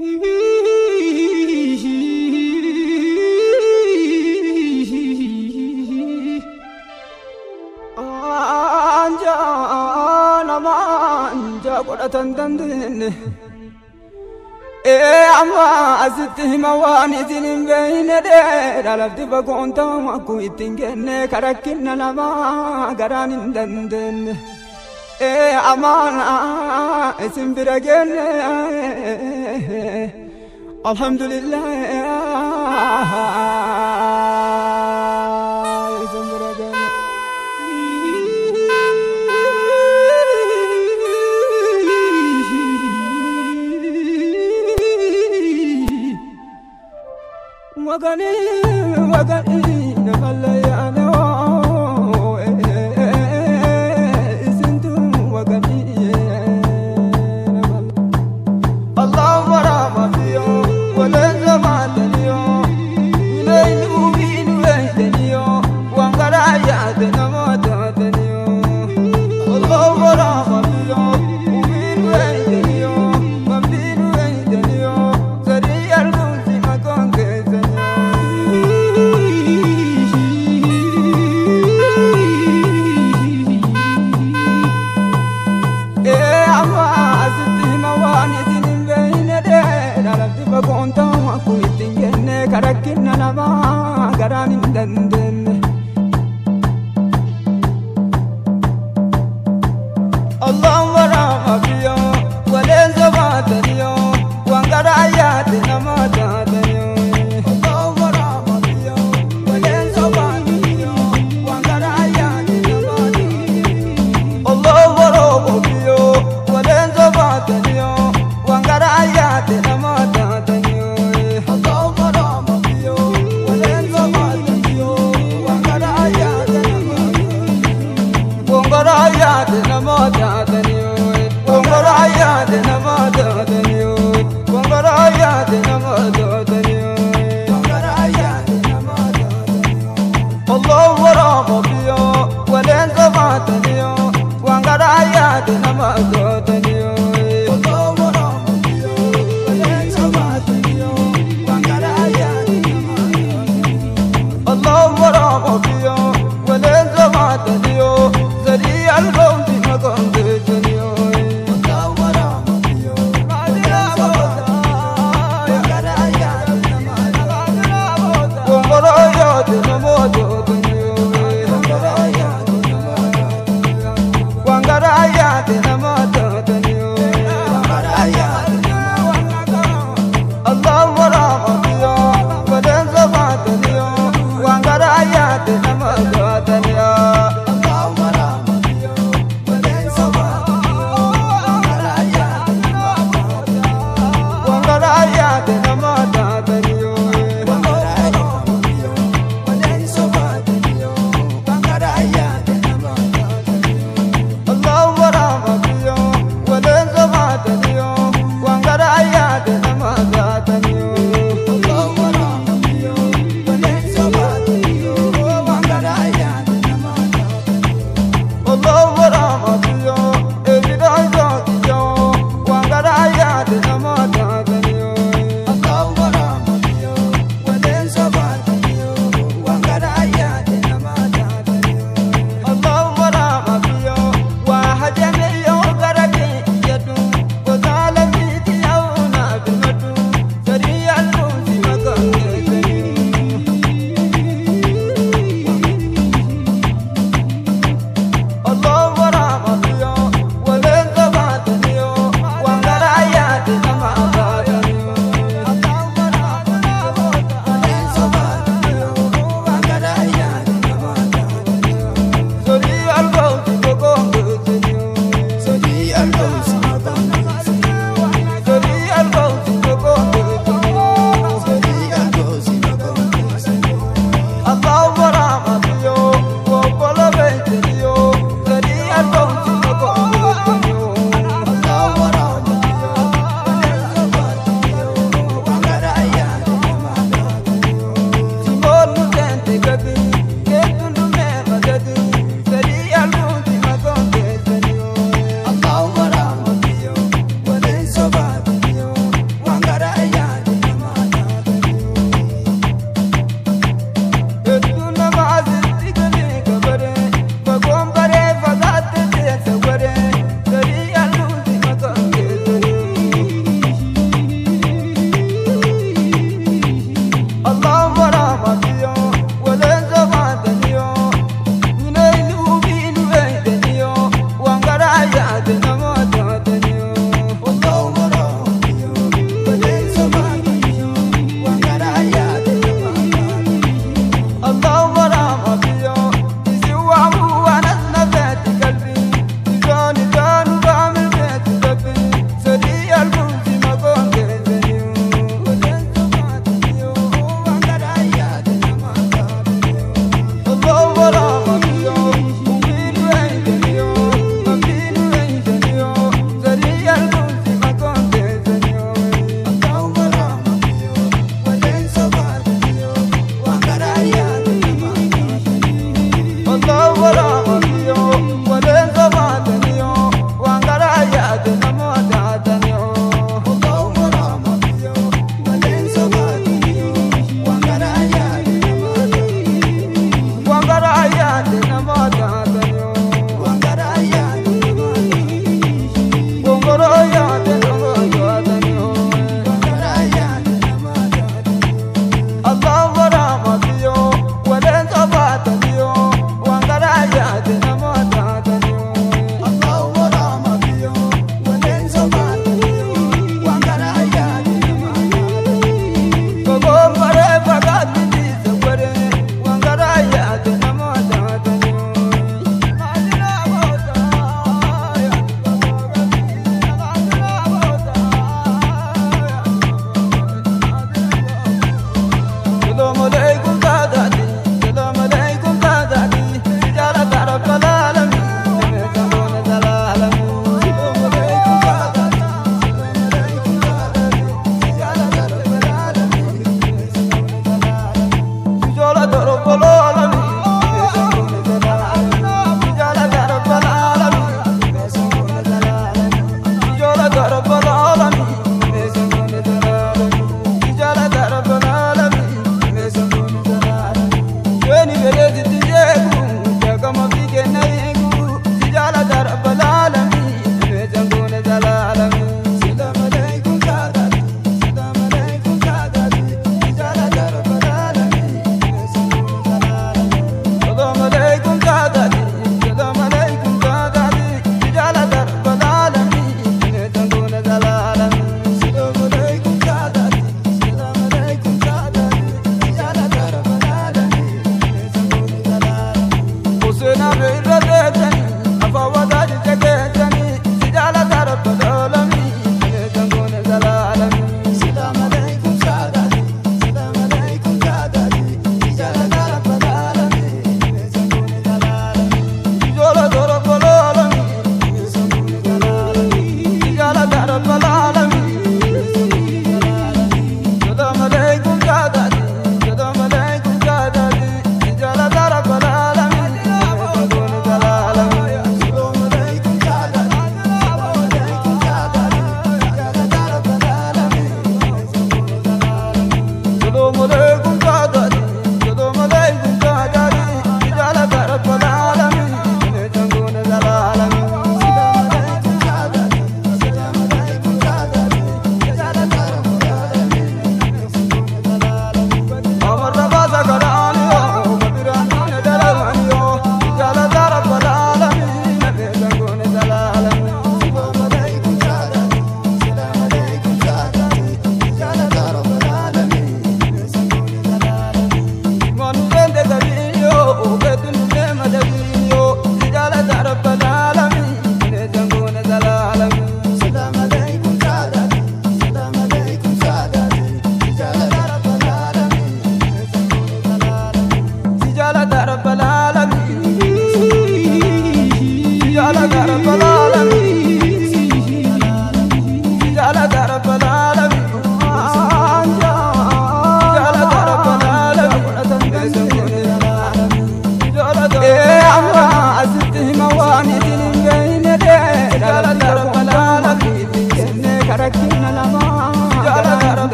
anja nama anja kodhatan dandeenye amma asitti hima waan isin hin beeyne dheedha lafti fagoon ta'u akkuu ittiin kenne karakkinna namaa garaan hin dandeenye amaana isin bira genne alhamdulillah isin bira genne وغني نملا يعني سنتم وغني الله ورحم فيه ولا زمان اليوم لين وين اليوم وانقرا يا دنمات اليوم الله ورحم فيه وين اليوم وين اليوم سريع الروسي ما كون karakkinna namaa garaan hin dandeenye Allah warahma fiyo waleen sobaataniyo waan garaa yaade namaa taataniyo Allah warahma fiyo waleen sobaataniyo waan garaa yaade namaa taataniyo Allah warahma fiyo waleen sobaataniyo waan garaa yaade namaa taataniyo Ayat nama dadaniyo, wongar ayat nama dadaniyo, wongar ayat nama dadaniyo, wongar ayat nama dadaniyo. Allah warahma fiyo, walen zamataniyo, wongar ayat nama dadaniyo. Allah warahma fiyo, walen zamataniyo, wongar ayat nama dadaniyo. Allah warahma fiyo, walen zamataniyo. القوم بمقام بجنيو وكورا مبيو مادنا بودا وكرا يادنا مادنا بودا ومرا يادنا مودو دنيو ومرا يادنا مودو وانغرا يادنا مودو دنيو ومرا يادنا الله ورا مبيو ودن زمان دنيو وانغرا يادنا مودو دنيو ayat nama dadaniyo, wangara ayat nama dadaniyo, مولي